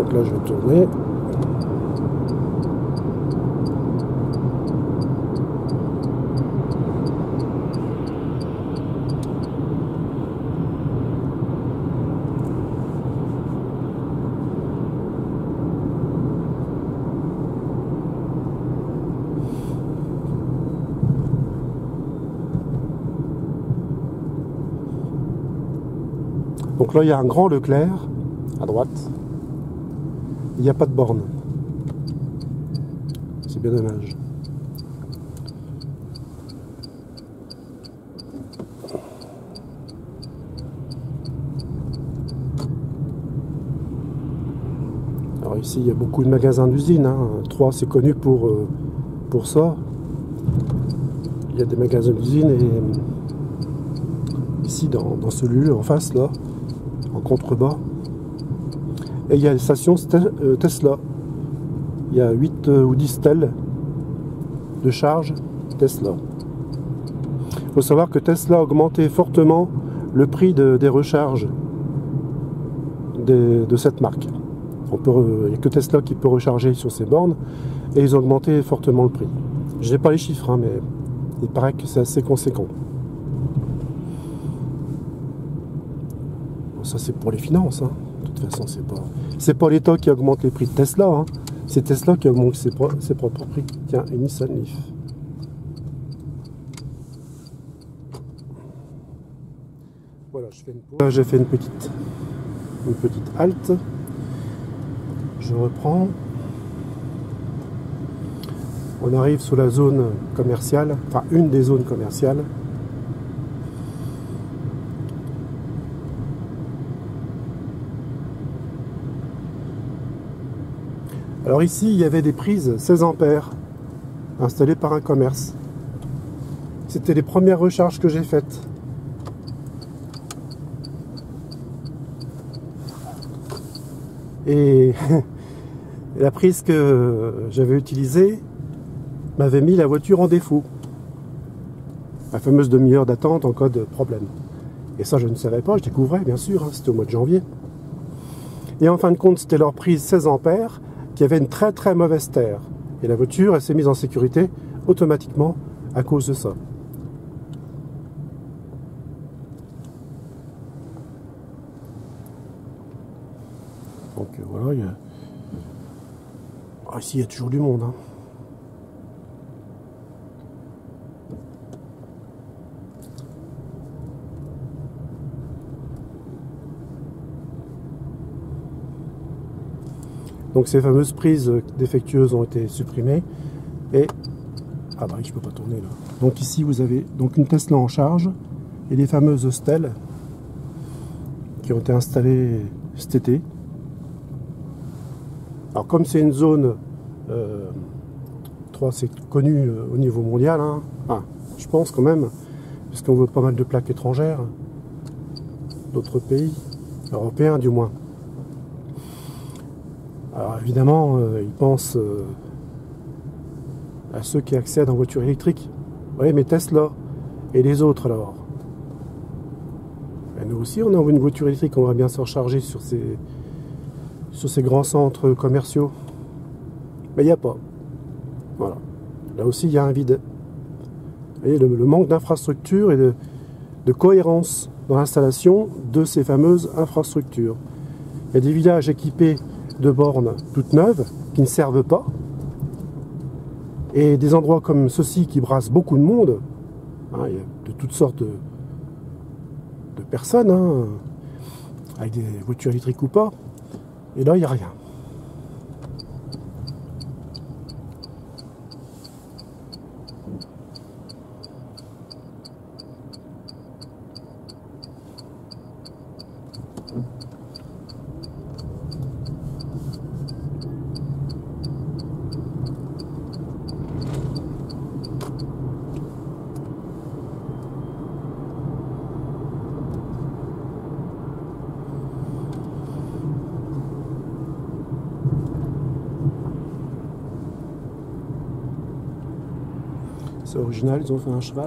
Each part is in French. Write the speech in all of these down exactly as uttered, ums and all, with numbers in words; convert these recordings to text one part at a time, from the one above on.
Donc là je vais tourner. Donc là, il y a un grand Leclerc à droite. Il n'y a pas de borne. C'est bien dommage. Alors ici, il y a beaucoup de magasins d'usines. Hein. Troyes, c'est connu pour, euh, pour ça. Il y a des magasins d'usines et ici, dans, dans celui en face, là, en contrebas. Et il y a une station Tesla. Il y a huit ou dix stèles de charge Tesla. Il faut savoir que Tesla a augmenté fortement le prix de, des recharges de, de cette marque. On peut, il n'y a que Tesla qui peut recharger sur ses bornes et ils ont augmenté fortement le prix. Je n'ai pas les chiffres, hein, mais il paraît que c'est assez conséquent. Ça c'est pour les finances, hein. De toute façon c'est pas c'est pas l'État qui augmente les prix de Tesla, hein. C'est Tesla qui augmente ses, pro... ses propres prix. Tiens, une Nissan Leaf. Voilà, je fais une pause. Là, j'ai fait une petite une petite halte. Je reprends. On arrive sous la zone commerciale, enfin une des zones commerciales. Alors ici, il y avait des prises seize ampères installées par un commerce. C'était les premières recharges que j'ai faites. Et la prise que j'avais utilisée m'avait mis la voiture en défaut. La fameuse demi-heure d'attente en cas de problème. Et ça, je ne savais pas, je découvrais, bien sûr, hein, c'était au mois de janvier. Et en fin de compte, c'était leur prise seize ampères qui avait une très très mauvaise terre. Et la voiture, elle s'est mise en sécurité automatiquement à cause de ça. Donc voilà, il y a... Ah, ici il y a toujours du monde. Hein. Donc ces fameuses prises défectueuses ont été supprimées. Et... Ah bah je peux pas tourner là. Donc ici vous avez donc une Tesla en charge et les fameuses stèles qui ont été installées cet été. Alors comme c'est une zone, euh, Troyes c'est connu euh, au niveau mondial, hein. Ah, je pense quand même, parce qu'on voit pas mal de plaques étrangères, d'autres pays, européens du moins. Alors évidemment, euh, ils pensent euh, à ceux qui accèdent en voiture électrique. Oui, mais Tesla et les autres alors. Et nous aussi, on a une voiture électrique, on va bien se recharger sur ces, sur ces grands centres commerciaux. Mais il n'y a pas. Voilà. Là aussi, il y a un vide. Vous voyez, le, le manque d'infrastructure et de, de cohérence dans l'installation de ces fameuses infrastructures. Il y a des villages équipés de bornes toutes neuves qui ne servent pas et des endroits comme ceux-ci qui brassent beaucoup de monde, hein, il y a de toutes sortes de, de personnes, hein, avec des voitures électriques ou pas, et là il n'y a rien. C'est original, ils ont fait un cheval.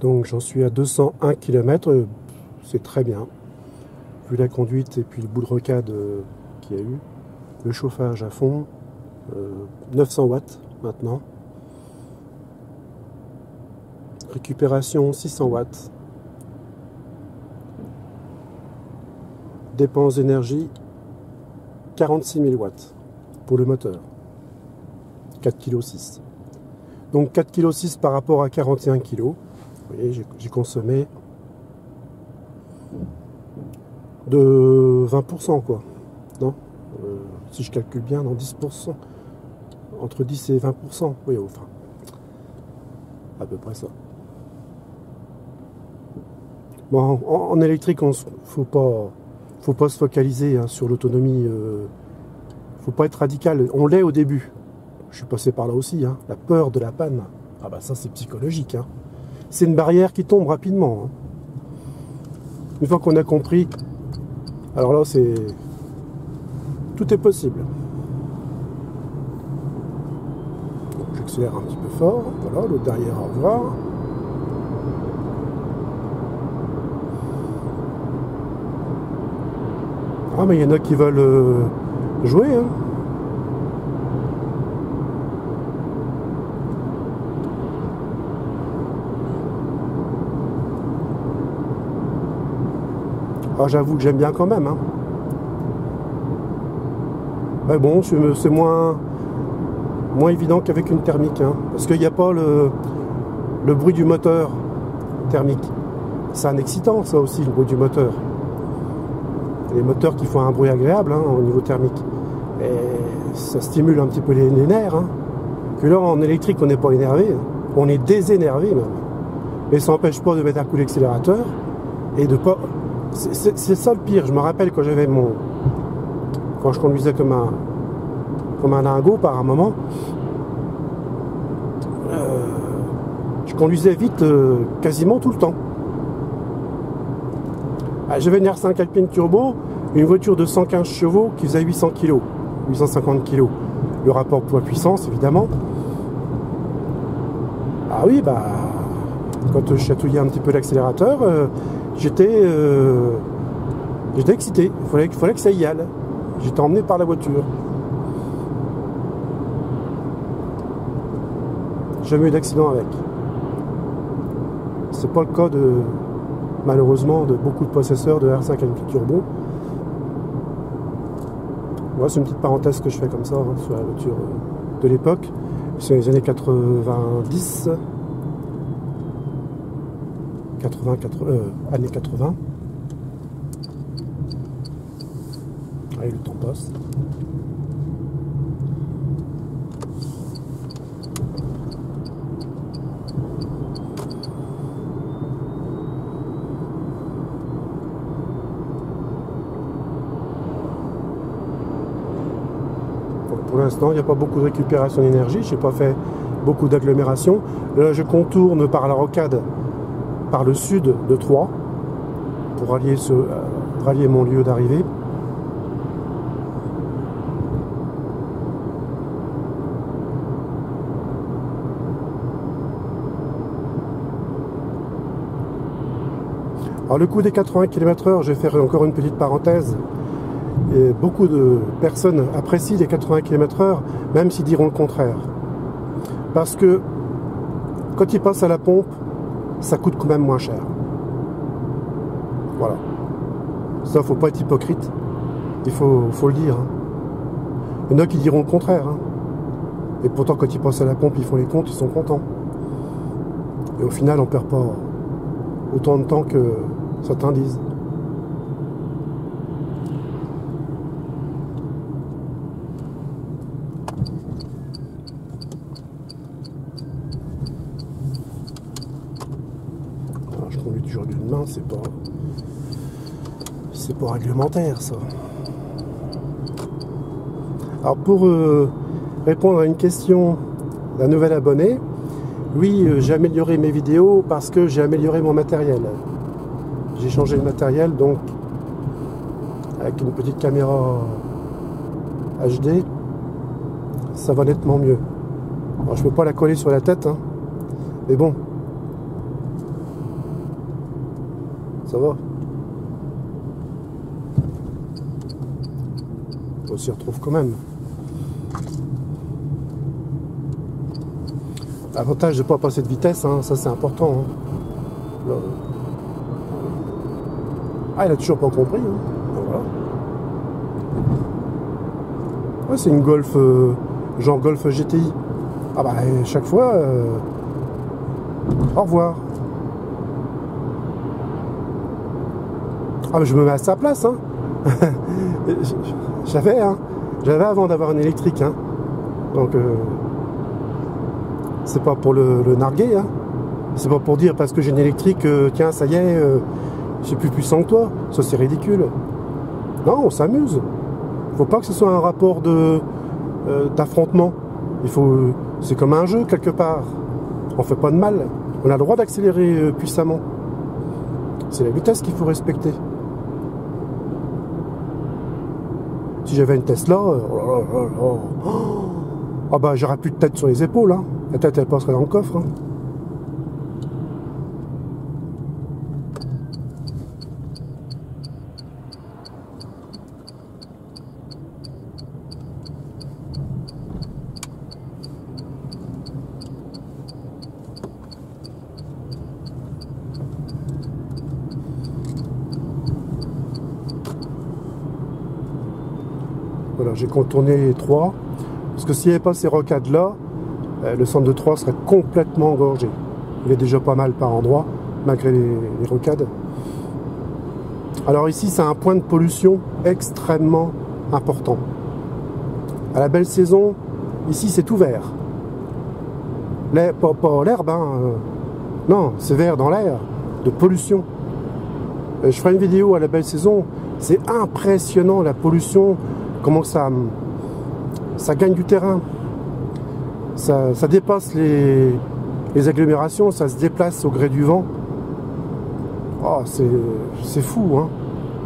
Donc j'en suis à deux cent un kilomètres, c'est très bien. Vu la conduite et puis le bout de rocade euh, qu'il y a eu, le chauffage à fond, euh, neuf cents watts maintenant. Récupération six cents watts. Dépense d'énergie quarante-six mille watts pour le moteur. quatre virgule six kilos. Donc quatre virgule six kilos par rapport à quarante et un kilos. Vous voyez, j'ai consommé de vingt pour cent quoi. Non euh, si je calcule bien, dans dix pour cent. Entre dix et vingt pour cent. Oui, enfin. À peu près ça. Bon, en, en électrique, il ne faut pas, faut pas se focaliser hein, sur l'autonomie. Euh, faut pas être radical. On l'est au début. Je suis passé par là aussi. Hein. La peur de la panne. Ah bah ça, c'est psychologique. Hein. C'est une barrière qui tombe rapidement. Hein. Une fois qu'on a compris, alors là, c'est... tout est possible. J'accélère un petit peu fort. Voilà, l'autre derrière, au revoir. Ah, mais il y en a qui veulent euh, jouer. Hein. Ah, j'avoue que j'aime bien quand même. Hein. Mais bon, c'est moins, moins évident qu'avec une thermique. Hein, parce qu'il n'y a pas le, le bruit du moteur thermique. C'est un excitant, ça aussi, le bruit du moteur. Les moteurs qui font un bruit agréable hein, au niveau thermique. Et ça stimule un petit peu les, les nerfs. Hein. Que là, en électrique, on n'est pas énervé. Hein. On est désénervé même. Mais ça n'empêche pas de mettre un coup d'accélérateur et de pas... C'est ça le pire. Je me rappelle quand j'avais mon... Quand je conduisais comme un... Comme un lingot par un moment. Euh... Je conduisais vite euh, quasiment tout le temps. J'avais une R cinq Alpine Turbo, une voiture de cent quinze chevaux qui faisait huit cents kilos, huit cent cinquante kilos. Le rapport poids-puissance, évidemment. Ah oui, bah, quand je chatouillais un petit peu l'accélérateur, euh, j'étais euh, j'étais excité. Il fallait, il fallait que ça y aille. J'étais emmené par la voiture. Jamais eu d'accident avec. C'est pas le cas de... malheureusement de beaucoup de possesseurs de R cinq Alpine Turbo. Voilà, c'est une petite parenthèse que je fais comme ça hein, sur la voiture de l'époque. C'est les années quatre-vingt-dix, quatre-vingts, quatre-vingts euh, années quatre-vingts. Allez, le temps passe. Pour l'instant, il n'y a pas beaucoup de récupération d'énergie. Je n'ai pas fait beaucoup d'agglomération. Là, je contourne par la rocade, par le sud de Troyes, pour rallier, ce, euh, rallier mon lieu d'arrivée. Alors, le coup des quatre-vingts kilomètres heure, je vais faire encore une petite parenthèse. Et beaucoup de personnes apprécient les quatre-vingts kilomètres heure, même s'ils diront le contraire. Parce que quand ils passent à la pompe, ça coûte quand même moins cher. Voilà. Ça, faut pas être hypocrite. Il faut, faut le dire. Hein. Il y en a qui diront le contraire. Hein. Et pourtant, quand ils passent à la pompe, ils font les comptes, ils sont contents. Et au final, on perd pas autant de temps que certains disent. Toujours d'une main, c'est pas c'est pas réglementaire ça. Alors pour euh, répondre à une question d'un nouvel abonné, oui euh, j'ai amélioré mes vidéos parce que j'ai amélioré mon matériel. J'ai changé le matériel donc avec une petite caméra H D, ça va nettement mieux. Alors je peux pas la coller sur la tête, hein, mais bon. ça va. On s'y retrouve quand même. L'avantage de ne pas passer de vitesse, hein, ça c'est important. Hein. Là. Ah, il a toujours pas compris. Hein. Voilà. Ouais, c'est une Golf, euh, genre Golf G T I. Ah bah, chaque fois, euh, au revoir. Ah, mais je me mets à sa place, hein. J'avais, hein. J'avais avant d'avoir une électrique, hein. Donc, euh, c'est pas pour le, le narguer, hein. C'est pas pour dire parce que j'ai une électrique, euh, tiens, ça y est, euh, j'ai plus puissant que toi. Ça, c'est ridicule. Non, on s'amuse. Faut pas que ce soit un rapport de euh, d'affrontement. Il faut, c'est comme un jeu quelque part. On fait pas de mal. On a le droit d'accélérer euh, puissamment. C'est la vitesse qu'il faut respecter. Si j'avais une Tesla, euh, oh là là là là, oh, oh bah j'aurais plus de tête sur les épaules. Hein. La tête elle passerait dans le coffre. Hein. Voilà, j'ai contourné les trois. Parce que s'il n'y avait pas ces rocades-là, euh, le centre de Troyes serait complètement engorgé. Il est déjà pas mal par endroit, malgré les, les rocades. Alors ici, c'est un point de pollution extrêmement important. À la belle saison, ici, c'est tout vert. Pas, pas l'herbe, hein. Non, c'est vert dans l'air, de pollution. Euh, je ferai une vidéo à la belle saison. C'est impressionnant, la pollution. Comment ça, ça gagne du terrain, ça, ça dépasse les, les agglomérations, ça se déplace au gré du vent. Oh, c'est fou, hein.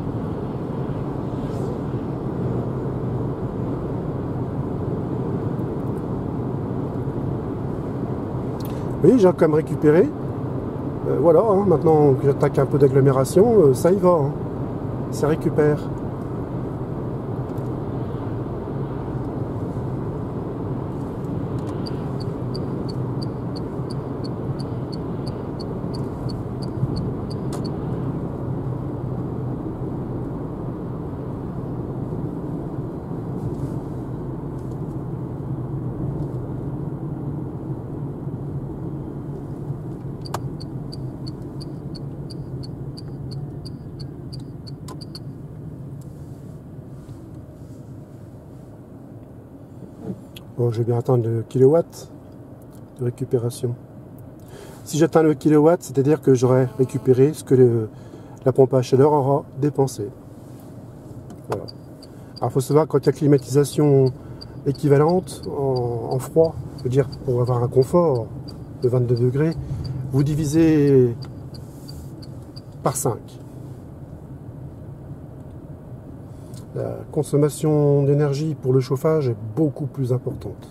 Oui, j'ai quand même récupéré. Euh, voilà, hein, maintenant que j'attaque un peu d'agglomération, euh, ça y va, hein. Ça récupère. Bon, je vais bien atteindre le kilowatt de récupération. Si j'atteins le kilowatt, c'est-à-dire que j'aurai récupéré ce que le, la pompe à chaleur aura dépensé. Voilà. Alors, il faut savoir, quand il y a climatisation équivalente en, en froid, je veux dire, pour avoir un confort de vingt-deux degrés, vous divisez par cinq. La consommation d'énergie pour le chauffage est beaucoup plus importante.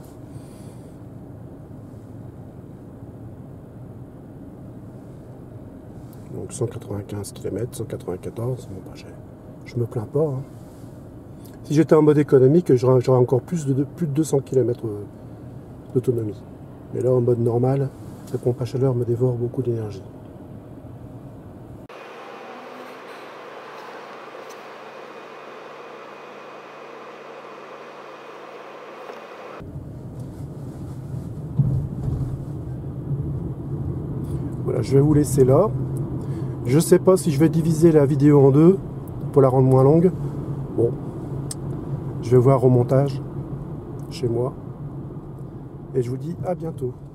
Donc cent quatre-vingt-quinze kilomètres, cent quatre-vingt-quatorze, bon, bah, je me plains pas. Hein. Si j'étais en mode économique, j'aurais encore plus de, de, plus de deux cents kilomètres d'autonomie. Mais là, en mode normal, la pompe à chaleur me dévore beaucoup d'énergie. Voilà, je vais vous laisser là. Je sais pas si je vais diviser la vidéo en deux pour la rendre moins longue. Bon, je vais voir au montage chez moi. Et je vous dis à bientôt.